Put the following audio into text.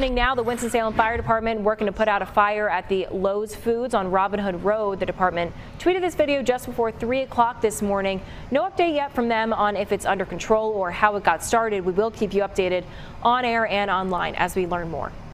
happening now. The Winston-Salem Fire Department working to put out a fire at the Lowe's Foods on Robin Hood Road. The department tweeted this video just before 3 o'clock this morning. No update yet from them on if it's under control or how it got started. We will keep you updated on air and online as we learn more.